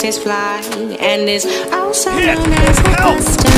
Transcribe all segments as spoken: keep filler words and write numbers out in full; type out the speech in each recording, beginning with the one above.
his fly, and is also known as the buster.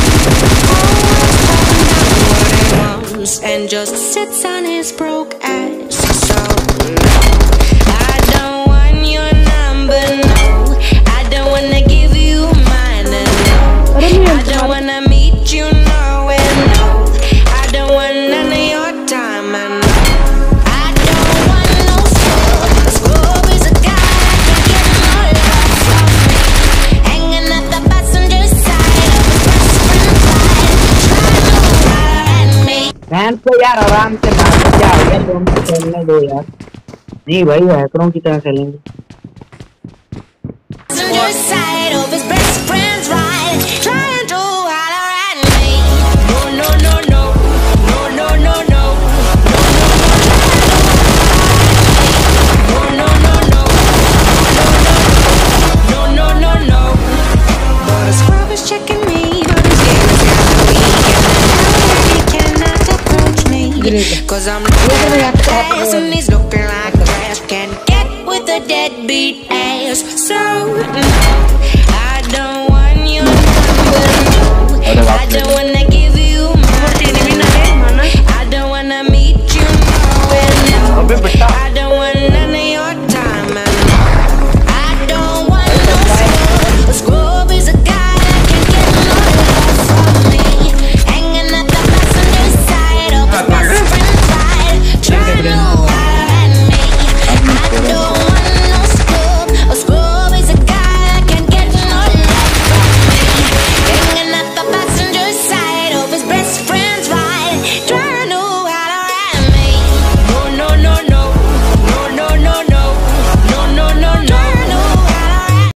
Always and just sits on his broke ass. So no, I don't want your number, no. I don't wanna give you mine, no. I don't wanna meet you nowhere, no. I don't want none of your time, I know. I don't want no scrub. A scrub is a guy that can get more love from me. Hanging at the passenger side of his best friend's ride, trying to ride me. बहन को यार आराम से बात क्या हो गया, तुम खेलने दो यार। नहीं भाई हैकरों की तरह खेलेंगे। Cause I'm looking at the ass and he's looking like trash. Can't get with a deadbeat ass. So no, I don't want your number, no. I don't want